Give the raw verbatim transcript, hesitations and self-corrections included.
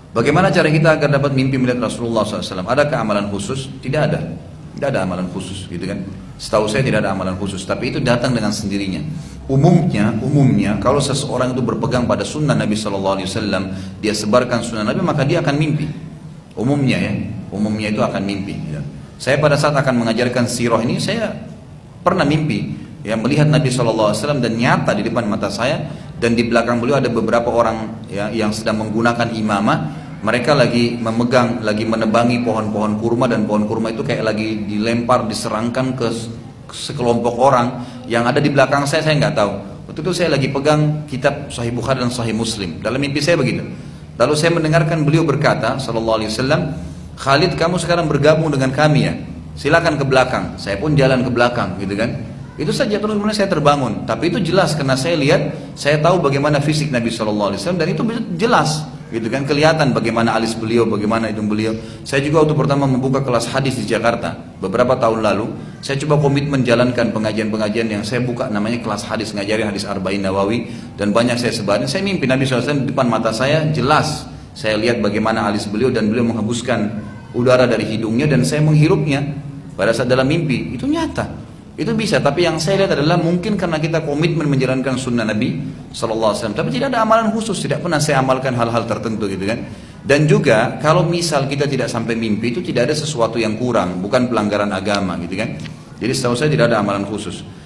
Bagaimana cara kita agar dapat mimpi melihat Rasulullah shallallahu alaihi wasallam? Adakah amalan khusus? Tidak ada. Tidak ada amalan khusus, gitu kan? Setahu saya tidak ada amalan khusus, tapi itu datang dengan sendirinya. Umumnya, umumnya kalau seseorang itu berpegang pada sunnah Nabi shallallahu alaihi wasallam, dia sebarkan sunnah Nabi, maka dia akan mimpi. Umumnya ya, umumnya itu akan mimpi. Ya. Saya pada saat akan mengajarkan sirah ini, saya pernah mimpi, ya, melihat Nabi shallallahu alaihi wasallam dan nyata di depan mata saya, dan di belakang beliau ada beberapa orang ya, yang sedang menggunakan imamah. Mereka lagi memegang, lagi menebangi pohon-pohon kurma, dan pohon kurma itu kayak lagi dilempar, diserangkan ke sekelompok orang yang ada di belakang saya, saya nggak tahu. Waktu itu saya lagi pegang kitab Sahih Bukhari dan Sahih Muslim. Dalam mimpi saya begitu. Lalu saya mendengarkan beliau berkata, sallallahu alaihi wasallam, Khalid, kamu sekarang bergabung dengan kami ya. Silakan ke belakang. Saya pun jalan ke belakang, gitu kan. Itu saja, terus kemudian saya terbangun. Tapi itu jelas karena saya lihat, saya tahu bagaimana fisik Nabi shallallahu alaihi wasallam, dan itu jelas, gitu kan, kelihatan bagaimana alis beliau, bagaimana hidung beliau. Saya juga waktu pertama membuka kelas hadis di Jakarta beberapa tahun lalu, saya coba komitmen jalankan pengajian-pengajian yang saya buka, namanya kelas hadis, ngajarin hadis Arba'in Nawawi, dan banyak saya sebarin. Saya mimpi Nabi shallallahu alaihi wasallam di depan mata saya, jelas saya lihat bagaimana alis beliau, dan beliau menghembuskan udara dari hidungnya dan saya menghirupnya pada saat dalam mimpi. Itu nyata. Itu bisa, tapi yang saya lihat adalah mungkin karena kita komitmen menjalankan sunnah Nabi shallallahu alaihi wasallam, tapi tidak ada amalan khusus, tidak pernah saya amalkan hal-hal tertentu, gitu kan. Dan juga kalau misal kita tidak sampai mimpi, itu tidak ada sesuatu yang kurang, bukan pelanggaran agama, gitu kan. Jadi setahu saya tidak ada amalan khusus.